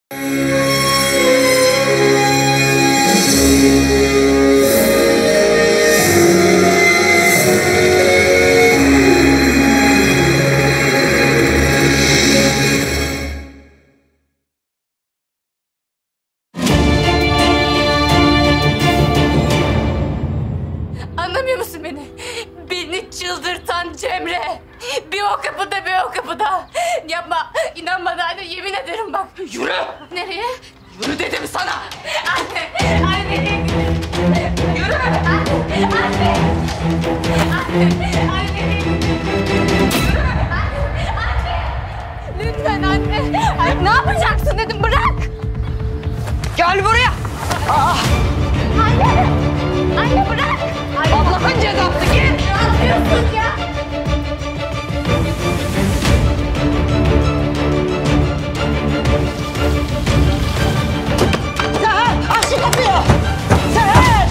Anlamıyor musun beni? Beni çıldırtan Cemre. Bir o kapıda, bir o kapıda. Yapma, inan bana anne, yemin ederim bak. Yürü! Nereye? Yürü dedim sana! Anne, anne. Yürü! Anne, anne. Anne, anne. Yürü! Anne. Lütfen anne. Ay, ne yapacaksın dedim, bırak. Gel buraya! Anne. Anne bırak. Allah'ın cezası git! Ne yapıyorsun ya? Seher! Aç şu kapıyı! Seher!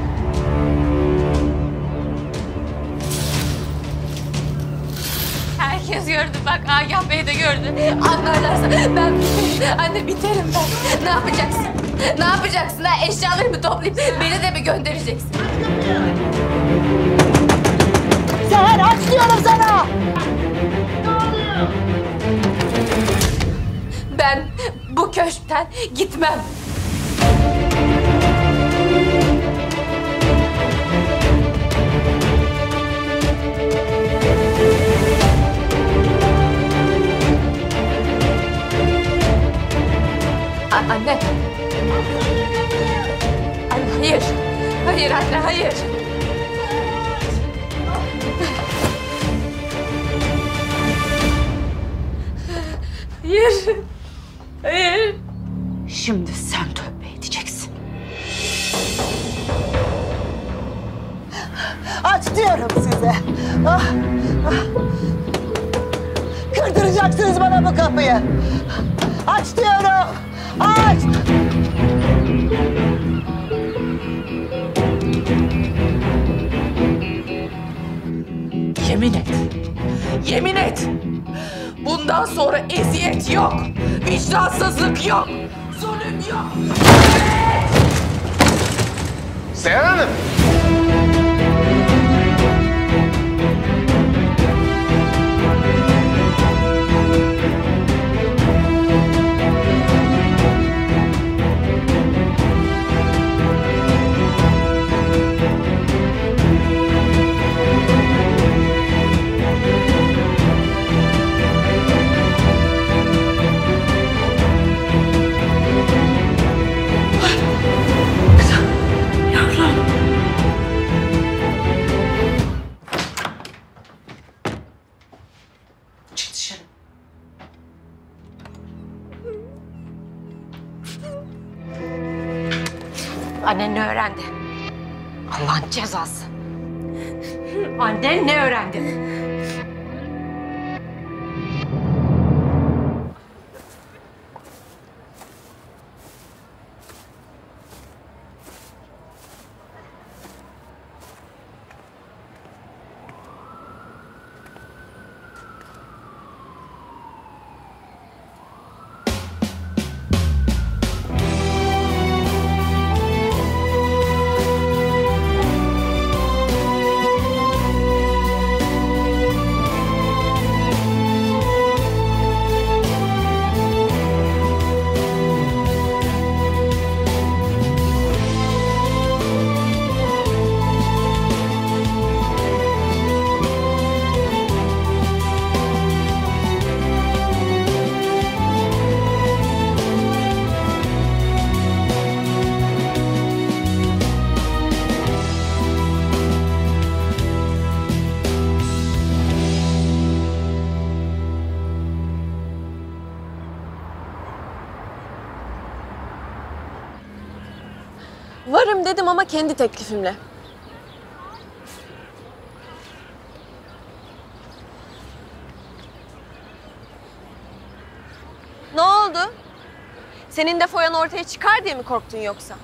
Herkes gördü bak, Agah Bey de gördü. Anlarlarsa ben anne biterim ben. Ne yapacaksın? Ne yapacaksın ha? Eşyalarımı toplayıp beni de mi göndereceksin? Seher aç diyorum sana! Ben bu köşkten gitmem. Anne. Anne hayır. Hayır anne hayır. Hayır. Hayır. Şimdi sen tövbe edeceksin. Aç diyorum size. Ah, ah. Kırdıracaksınız bana bu kapıyı. Aç diyorum. Aç. Yemin et. Yemin et. Bundan sonra eziyet yok. Vicdansızlık yok. Zulüm yok. Seher Hanım. Çık dışarı. Annen ne öğrendi? Allah'ın cezası. Annen ne öğrendi? Varım dedim ama kendi teklifimle. Ne oldu? Senin de foyan ortaya çıkar diye mi korktun yoksa?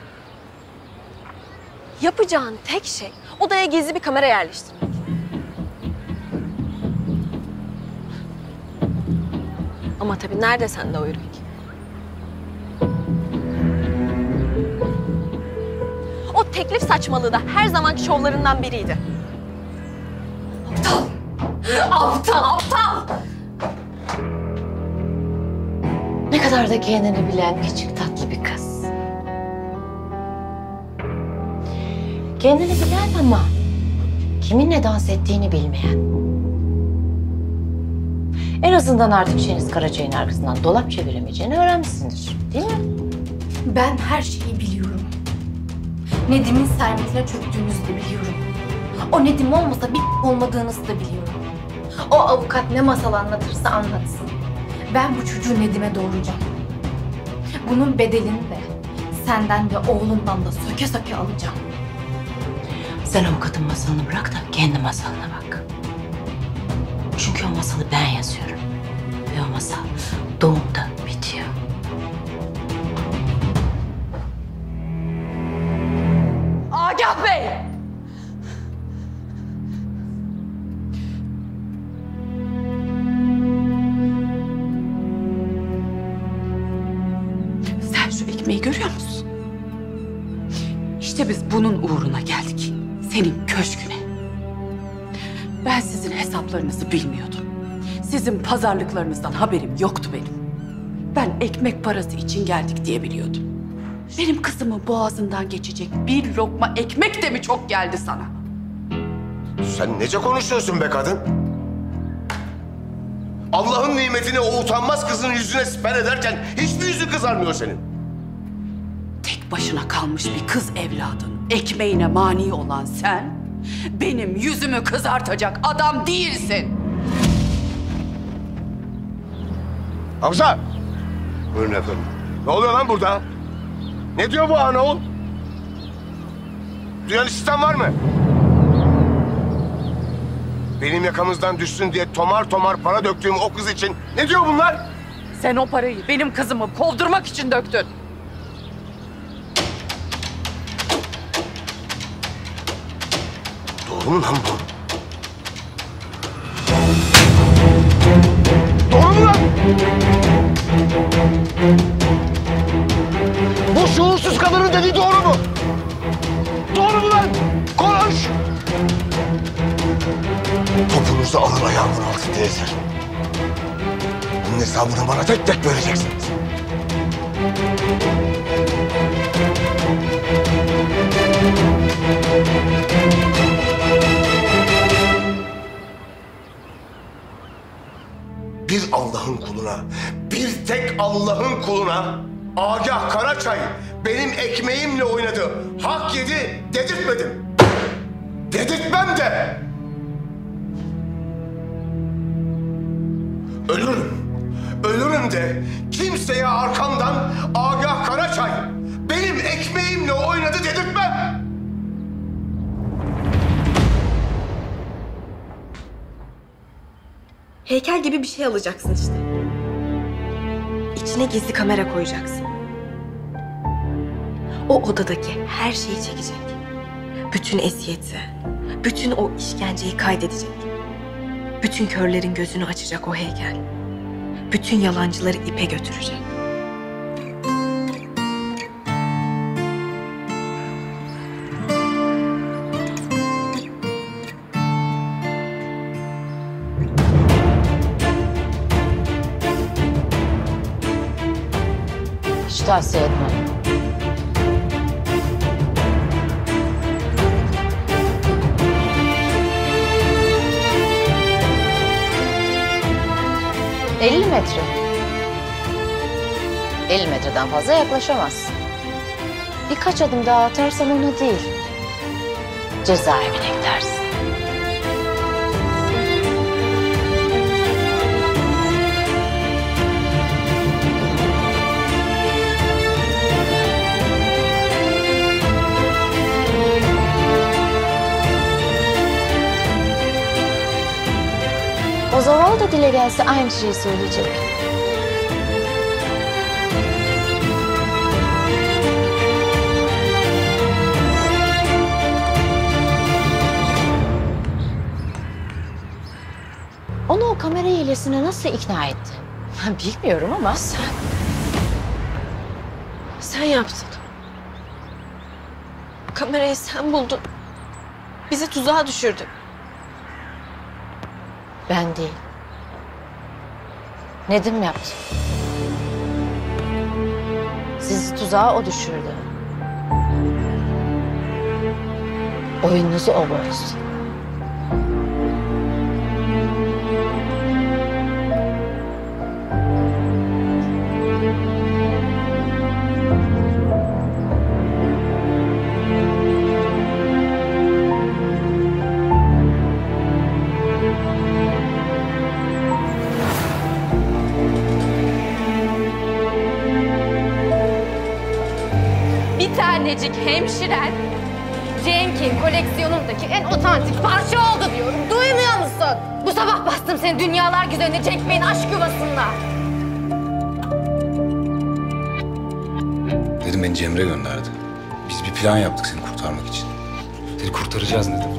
Yapacağın tek şey odaya gizli bir kamera yerleştirmek. Ama tabii nerede sende o yürek? O teklif saçmalığı da her zamanki şovlarından biriydi. Aptal! Aptal, aptal! Ne kadar da kendini bilen küçük tatlı bir kız. Kendini bilen ama kiminle dans ettiğini bilmeyen. En azından artık Şeniz Karacay'ın arkasından dolap çeviremeyeceğini öğrenmişsindir, değil mi? Ben her şeyi biliyorum. Nedim'in servetine çöktüğünüzü de biliyorum. O Nedim olmasa bir olmadığınızı da biliyorum. O avukat ne masal anlatırsa anlatsın. Ben bu çocuğu Nedim'e doğuracağım. Bunun bedelini de senden ve oğlundan da söke söke alacağım. Sen avukatın masalını bırak da kendi masalına bak. Çünkü o masalı ben yazıyorum. Ve o masal doğumda bitiyor. Agah Bey! Sen şu ekmeği görüyor musun? İşte biz bunun uğruna geldik. Senin köşküne. Ben sizin hesaplarınızı bilmiyordum. Sizin pazarlıklarınızdan haberim yoktu benim. Ben ekmek parası için geldik diye biliyordum. Benim kızımın boğazından geçecek bir lokma ekmek de mi çok geldi sana? Sen nece konuşuyorsun be kadın? Allah'ın nimetini o utanmaz kızın yüzüne siper ederken hiçbir yüzü kızarmıyor senin. Tek başına kalmış bir kız evladın ekmeğine mani olan sen, benim yüzümü kızartacak adam değilsin. Hamza! Buyurun efendim. Ne oluyor lan burada? Ne diyor bu anaoğul? Duyan işiten var mı? Benim yakamızdan düşsün diye tomar tomar para döktüğüm o kız için ne diyor bunlar? Sen o parayı benim kızımı kovdurmak için döktün. Doğru mu lan bu? Doğru mu lan? Bu şuursuz kadının dediği doğru mu? Doğru mu lan? Konuş! Topunuzu alın ayağımın altında ezer. Bunun hesabını bana tek tek vereceksiniz. Bir Allah'ın kuluna, bir tek Allah'ın kuluna Agah Karaçay benim ekmeğimle oynadı, hak yedi dedirtmedim. Dedirtmem de. Ölürüm. Ölürüm de kimseye arkamdan Agah Karaçay benim ekmeğimle oynadı dedirtmem. Heykel gibi bir şey alacaksın işte. İçine gizli kamera koyacaksın. O odadaki her şeyi çekecek. Bütün eziyeti, bütün o işkenceyi kaydedecek. Bütün körlerin gözünü açacak o heykel. Bütün yalancıları ipe götürecek. Hiç tavsiye etmem. ...50 metre. 50 metreden fazla yaklaşamazsın. Birkaç adım daha atarsan ona değil, cezaevine gidersin. O zavallı da dile gelse aynı şeyi söyleyecek. Onu o kamera hilesine nasıl ikna etti? Bilmiyorum ama sen yaptın. Kamerayı sen buldun. Bizi tuzağa düşürdün. Ben değil. Nedim yaptı. Sizi tuzağa o düşürdü. Oyununuzu o bozdu. Bir tanecik hemşiren Cenk'in koleksiyonundaki en otantik parça oldu diyorum. Duymuyor musun? Bu sabah bastım seni dünyalar güzeline Cenk Bey'in aşk yuvasında. Dedim beni Cemre gönderdi. Biz bir plan yaptık seni kurtarmak için. Seni kurtaracağız Nedim.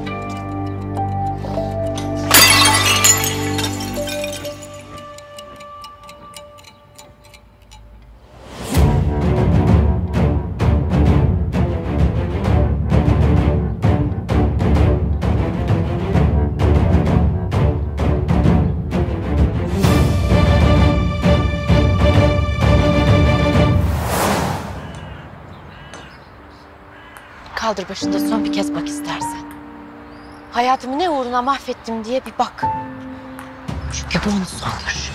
Kaldır başında son bir kez bak istersen. Hayatımı ne uğruna mahvettim diye bir bak. Çünkü bu onun son görüşü.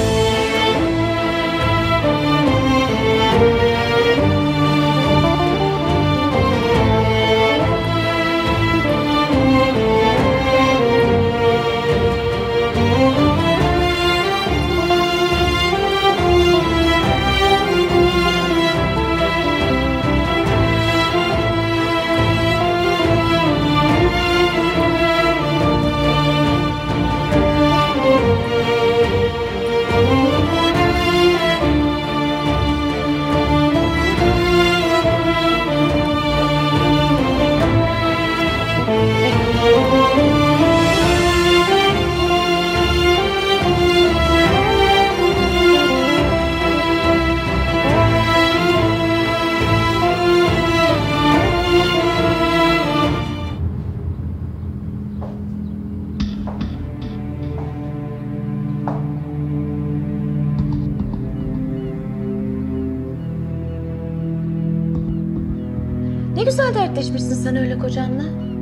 Ne güzel dertleşmişsin sen öyle kocanla.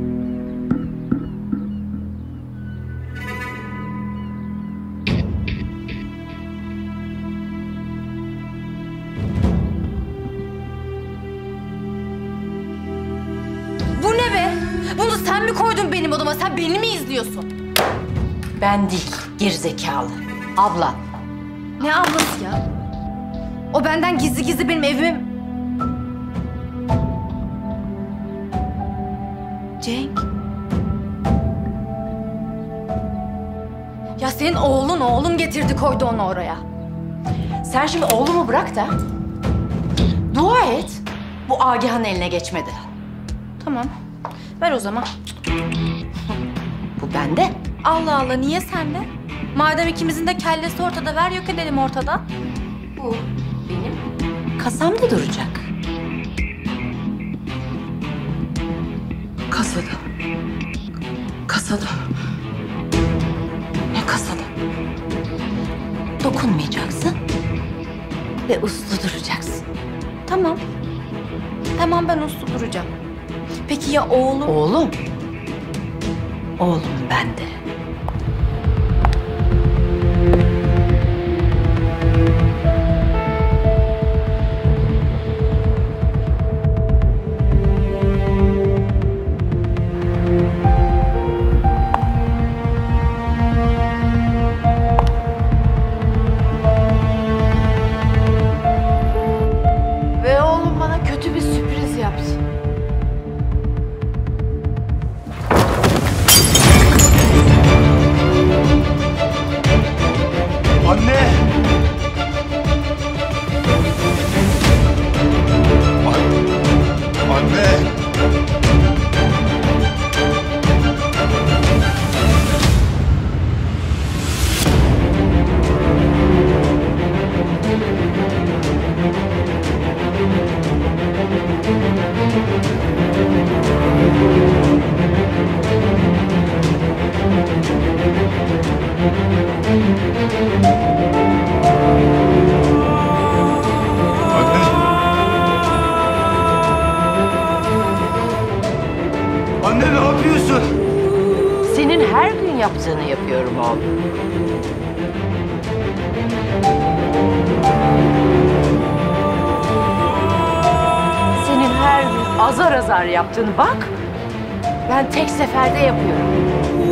Bu ne be? Bunu sen mi koydun benim odama? Sen beni mi izliyorsun? Ben değil, gerizekalı. Abla. Ne ablası ya? O benden gizli gizli benim evime... Cenk. Ya senin oğlun getirdi koydu onu oraya. Sen şimdi oğlumu bırak da dua et bu Agah'ın eline geçmedi. Tamam. Ver o zaman. Bu bende. Allah Allah niye sende? Madem ikimizin de kellesi ortada ver yok edelim ortadan. Bu benim kasamda duracak. Kasada. Kasada. Ne kasada? Dokunmayacaksın ve uslu duracaksın. Tamam. Tamam ben uslu duracağım. Peki ya oğlum? Oğlum. Oğlum bende. Ve oğlum bana kötü bir sürpriz yaptı. gün yaptığını yapıyorum oğlum. Senin her gün azar azar yaptığını bak, ben tek seferde yapıyorum.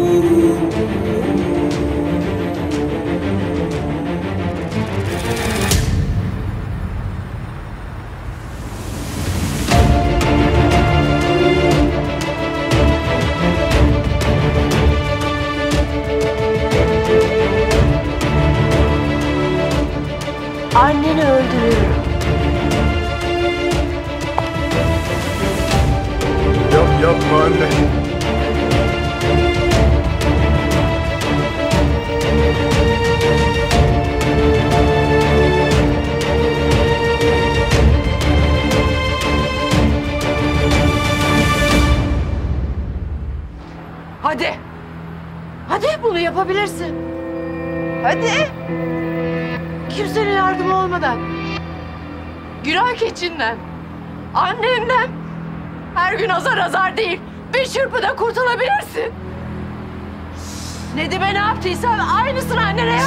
Anneni öldürüyorum. Yapma anne. Hadi. Hadi bunu yapabilirsin. Hadi. Kimsenin yardımı olmadan. Günah keçinden. Annenden. Her gün azar azar değil. Bir çırpıda kurtulabilirsin. Nedim'e ne yaptıysan aynısını annene yap.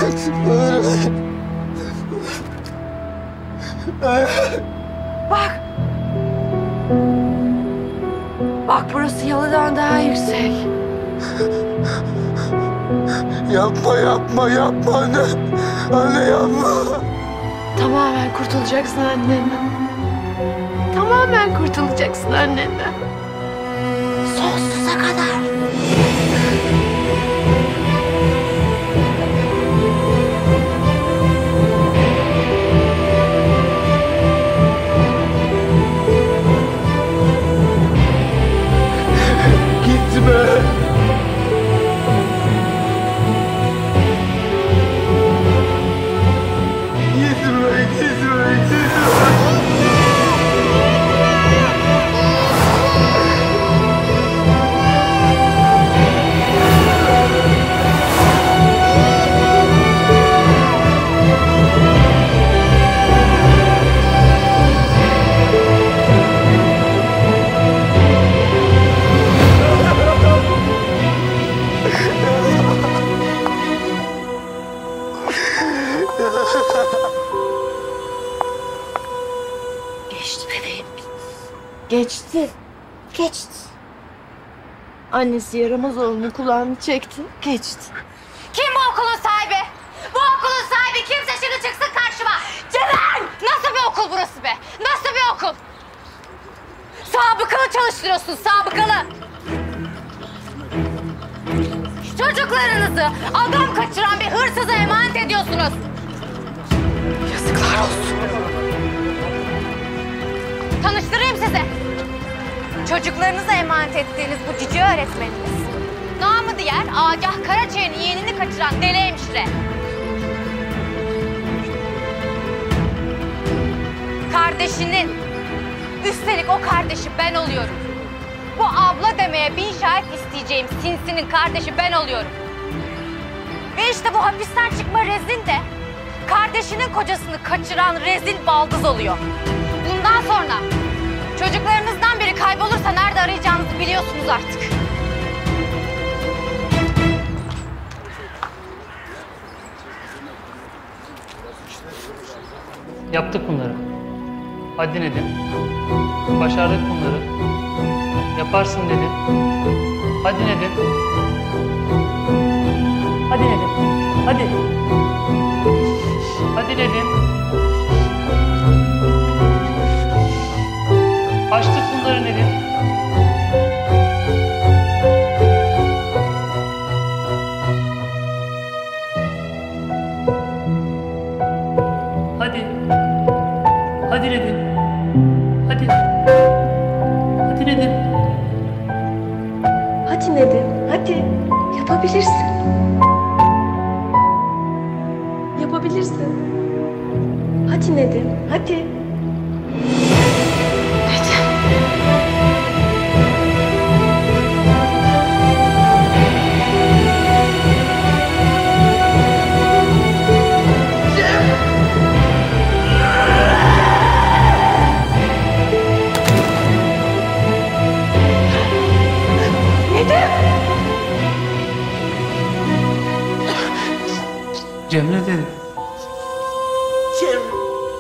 Bak. Bak burası yalıdan daha yüksek. Yapma anne. Anne yapma. Tamamen kurtulacaksın annenden. Tamamen kurtulacaksın annenden. Sonsuza kadar. Gitme. Geçti bebeğim. Geçti. Geçti. Annesi yaramaz oğlunun kulağını çekti. Geçti. Kim bu okulun sahibi? Bu okulun sahibi kimse şimdi çıksın karşıma. Ceren! Nasıl bir okul burası be? Nasıl bir okul? Sabıkalı çalıştırıyorsun, sabıkalı. Çocuklarınızı adam kaçıran bir hırsıza emanet ediyorsunuz. Yazıklar olsun. Tanıştırayım size. Çocuklarınıza emanet ettiğiniz bu cici öğretmeniniz. Namı diğer Agah Karaçay'ın yeğenini kaçıran deli hemşire. Kardeşinin, üstelik o kardeşi ben oluyorum. Bu abla demeye bin şahit isteyeceğim sinsinin kardeşi ben oluyorum. Ve işte bu hapisten çıkma rezil de kardeşinin kocasını kaçıran rezil baldız oluyor. Bundan sonra çocuklarınızdan biri kaybolursa nerede arayacağınızı biliyorsunuz artık. Yaptık bunları. Hadi Nedim. Başardık bunları. Yaparsın Nedim. Hadi Nedim. Hadi Nedim. Hadi. Hadi Nedim. Açtık bunları Nedim. Hadi. Hadi Nedim. Hadi. Hadi Nedim. Hadi Nedim, hadi. Yapabilirsin. Yapabilirsin. Hadi Nedim, hadi. Cemre dedi. Cemre.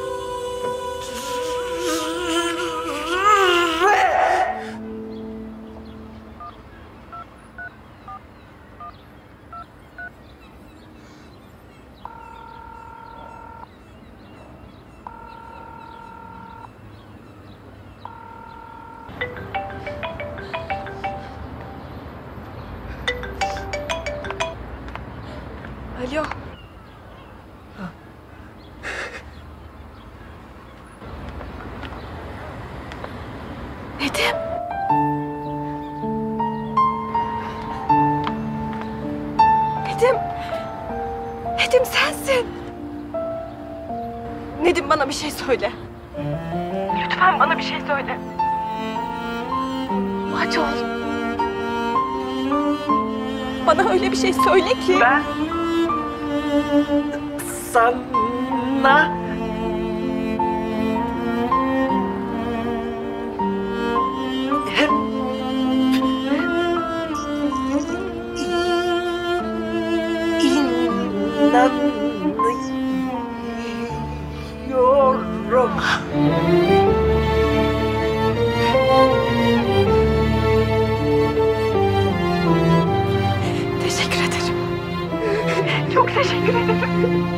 Alo. Nedim. Nedim. Nedim sensin. Nedim bana bir şey söyle. Lütfen bana bir şey söyle. Aç ol. Bana öyle bir şey söyle ki. Ben sana hep inanıyorum. Teşekkür ederim. Çok teşekkür ederim.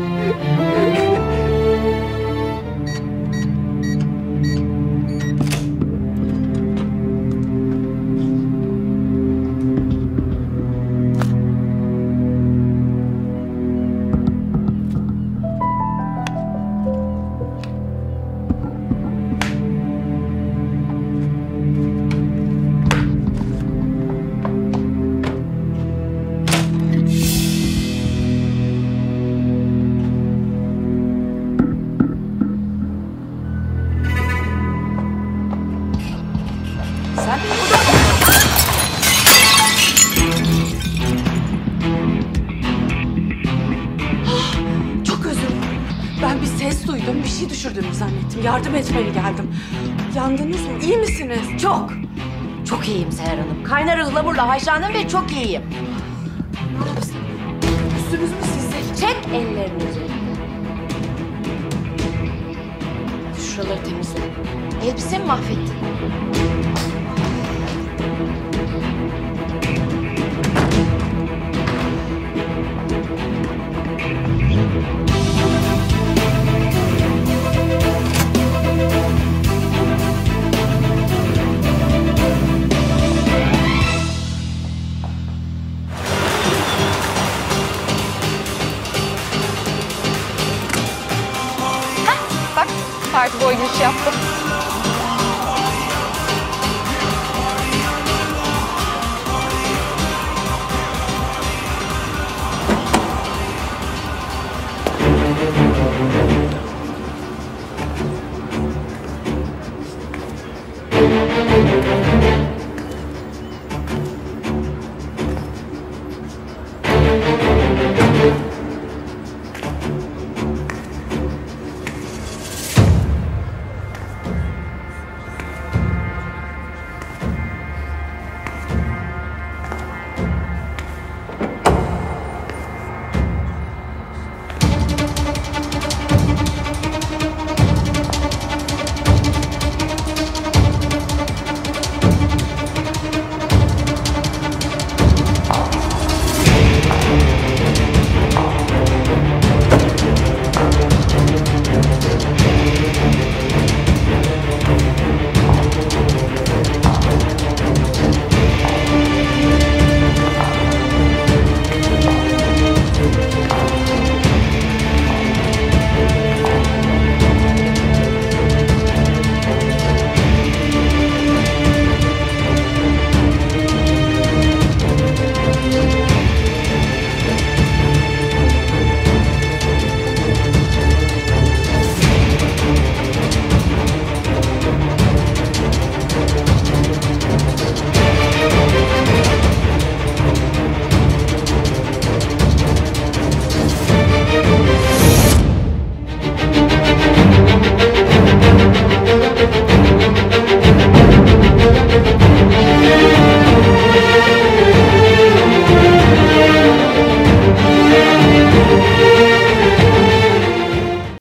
Çok özür dilerim. Ben bir ses duydum, bir şey düşürdüğünü zannettim. Yardım etmeye geldim. Yandınız mı? İyi misiniz? Çok. Çok iyiyim Seher Hanım. Kaynar ıhlamurla haşlandım ve çok iyiyim. Üstünüz mü sizde? Çek ellerini üzerine. Şuraları temizle. Elbisemi mahvettin. Bak parti boy giriş yaptım.